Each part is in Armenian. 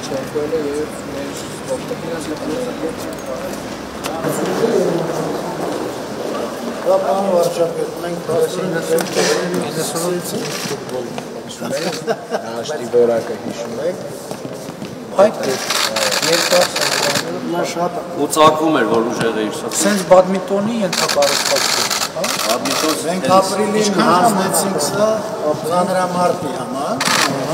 Şöyle Kapan var çapetmen Աշտի բորակը հիշում եք։ Այդ երկար շատ ու ծակում էր որ ուժեղը իր սա։ Սենց բադմինտոնի ենթակառուցվածք է, հա։ Բադմինտոն մենք ապրիլին հանձնեցինք սա ծանրամարտի համար։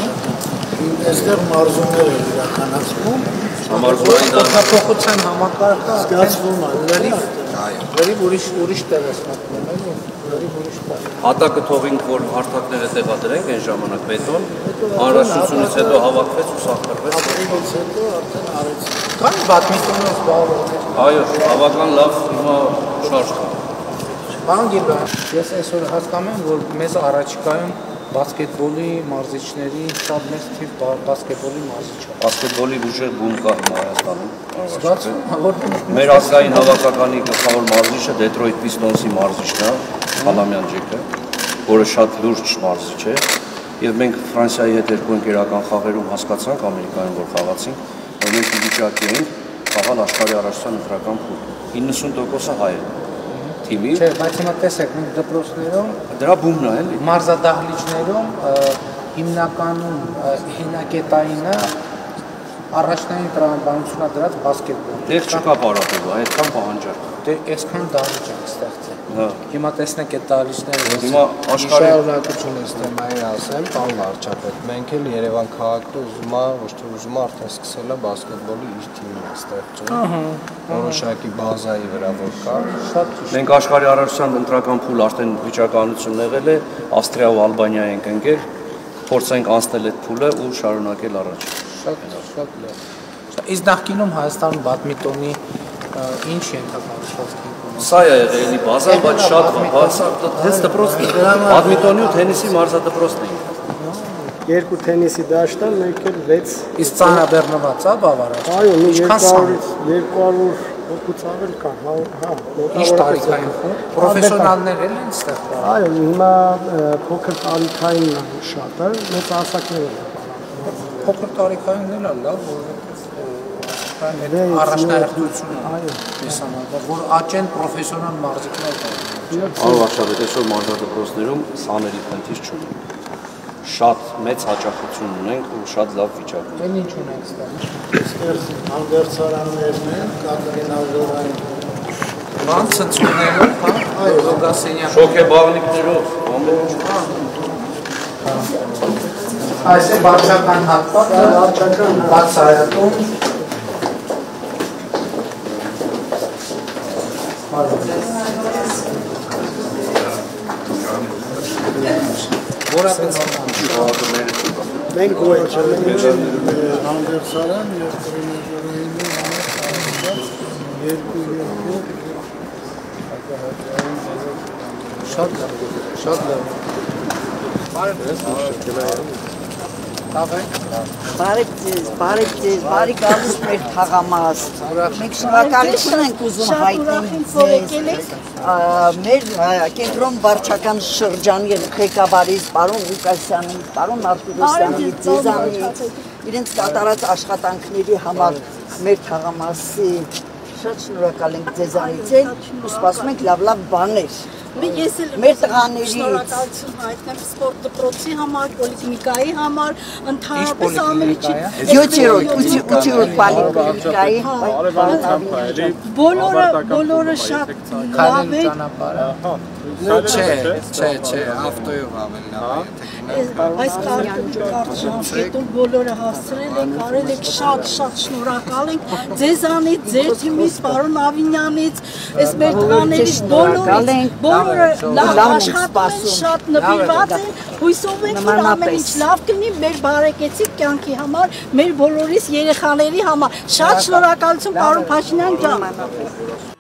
Այստեղ մարզումներ էր իրականացվում։ համարժողային Փոփոխության համակարգը Զգացվում է։ լրիվ ուրիշ տեղ է մտնում, էլի։ Լրիվ ուրիշ տեղ։ հատակը թողինք որ հարթակները տեղադրենք այն ժամանակ բետոն անհրաժեշտությունից հետո հավաքվեց ու սախրվեց։ Ապրիլից հետո արդեն արեցինք։ Կան բադմինտոնով զբաղվողներ։ Այո, բավական լավ հիմա շարժ կա։ Պարոն Գիլբերտ, ես այսօր հասկանում եմ, որ մեզ առաջիկայում բասկետբոլի մարզիչների շատ մեծ թիվ բասկետբոլի մարզիչ է։ Բասկետբոլի ուժեղ բում կա հիմա Հայաստանում։ Զգացում եմ, որ Մեր ազգային հավաքականի գլխավոր մարզիչը Դեթրոյթ Պիստոնսի մարզիչն է, Խալամյան Ջեկը, որը շատ լուրջ մարզիչ է, եւ մենք Ֆրանսիայի հետ երկու ընկերական խաղերում հասկացանք Ամերիկայում որ խաղացինք, որ մենք ի վիճակի ենք խաղալ աշխարհի առաջին ընտրական փուլ։ 90%-ը հայ է։ Թիմի։ Չէ, բայց հիմա տեսեք, մենք դպրոցներում Դրա բումն է, էլի։ մարզադահլիճներում հիմնականում հինակետայինը առաջնային տրամաբանությունը դրած բասկետբոլ։ Դեռ չկա պարապելու, այդքան պահանջարկ։ Դե այսքան դահլիճ ենք ստեղծել։ Հա։ Հիմա տեսնեք այդ դահլիճները։ Հիմա աշխարհի Շարունակություն ես թեմային ասեմ, պարոն վարչապետ, մենք էլ Երևան քաղաքը ուզում է, ոչ թե ուզում է, արդեն սկսել է բասկետբոլի իր թիմն ստեղծում։ Որոշակի բազայի վրա որ կա։ Շատ ճիշտ։ Մենք աշխարհի առաջին ընտրական փուլ արդեն վիճակահանություն եղել է, Ավստրիա ու Ալբանիա ենք ընկել, փորձենք անցնել այդ փուլը ու շարունակել առաջ։ Շատ լավ։ Իսկ նախկինում Հայաստանում բադմինտոնի ինչ ենթակառուցվածք ունի։ Սա է եղել էլի բազա, բայց շատ հենց դպրոցն է։ Բադմինտոնի ու թենիսի մարզադպրոցն է։ Երկու թենիսի դաշտան, մեկ էլ 6։ Իսկ ծանրաբեռնված է բավարար։ Այո, մի Ինչքան 200 հոգուց ավել կան, հա։ Ինչ տարիքային պրոֆեսիոնալներ էլ են ստեղծվել։ Այո, հիմա փոքր տարիքային շատ է, մեծ ասակներ են։ Փոքր տարիքային էլ է լավ, որովհետեւ առաջնահերթություն Այո։ տեսանալ, որ աճեն պրոֆեսիոնալ մարզիկներ կան։ Արո Վարշավետ, այսօր մարզադպրոցներում սաների փնթիր չունենք։ Շատ մեծ հաճախություն ունենք ու շատ լավ վիճակ ունենք։ Այն ինչ ունենք ստեղ։ Այստեղ հանդերձարաններն են, կատրինազորային Բան ցնցումներով, հա, այո, Գասենյան։ Շոկեբաղնիկներով, ամեն Այս է վարչական հատվածը, վարչական բացայատում։ Մենք գոյություն հանդերձարան և տրինազորային Շատ լավ, շատ լավ։ Բարև ձեզ, բարի գալուս մեր թաղամաս։ Մենք շնորհակալություն ենք ուզում հայտնել ձեզ։ Մեր կենտրոն վարչական շրջանի ղեկավարից, պարոն Ղուկասյանից, պարոն Արտուրոսյանից, ձեզանից, իրենց կատարած աշխատանքների համար մեր թաղամասի շատ շնորհակալ ենք ձեզանից էլ ու սպասում ենք լավ բաներ։ Մեր տղաներից շնորհակալություն հայտնեմ սպորտ դպրոցի համար, պոլիկլինիկայի համար, ընդհանրապես ամեն ինչի։ 7-րդ պոլիկլինիկայի բոլորը շատ լավ են։ Չէ, ավտոյով ավելի լավ է, Այս կարճամկետում բոլորը հասցրել եք, արել եք շատ շնորհակալ ենք ձեզանից, ձեր թիմից, պարոն Ավինյանից, այս մեր տղաներից բոլորը լավ աշխատում են, շատ նվիրված են, հույսով ենք, որ ամեն ինչ լավ կլինի մեր բարեկեցիկ կյանքի համար, մեր բոլորիս երեխաների համար։ Շատ շնորհակալություն, պարոն Փաշինյան ջան։